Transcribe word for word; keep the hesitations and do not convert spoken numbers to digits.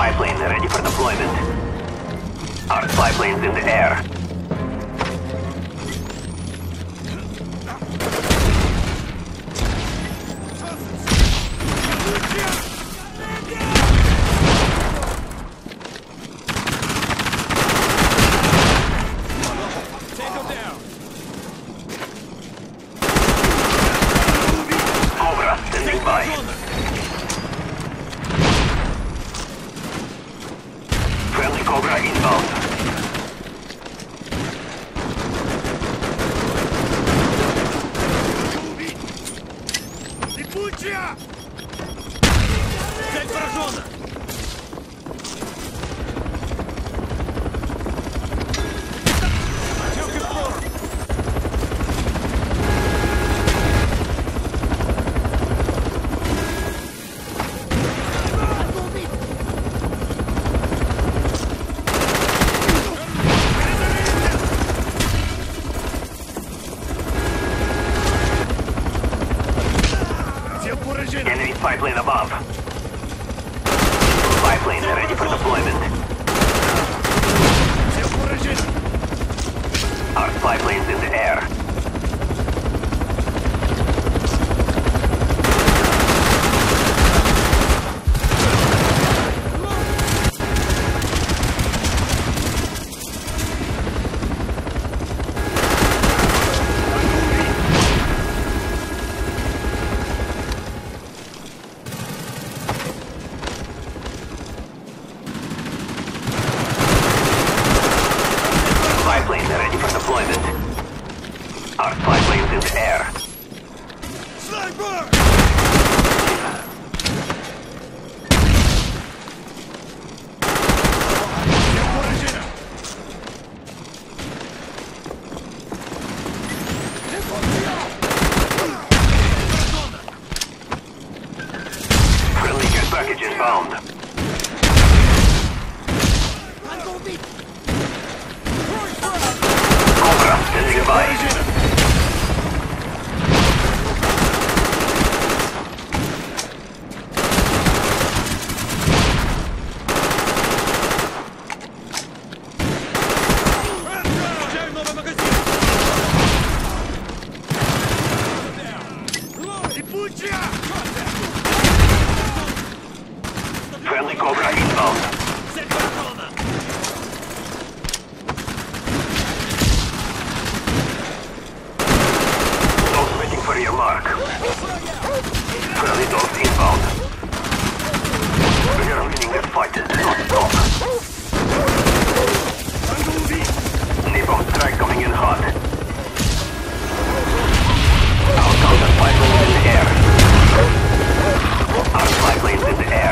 spy plane ready for deployment. Our spy plane's in the air. Enemy spy plane above. Spy plane ready for deployment. Our spy plane's in the air. Our spy plane's in the air. Sniper! Friendly care package inbound. Cobra, standing by. Friendly Cobra inbound. Dogs waiting for your mark. Friendly dogs inbound. We are winning this fight. Do not stop. Napalm strike coming in hot. Our counter spy plane is in the air. Our spy plane's in the air.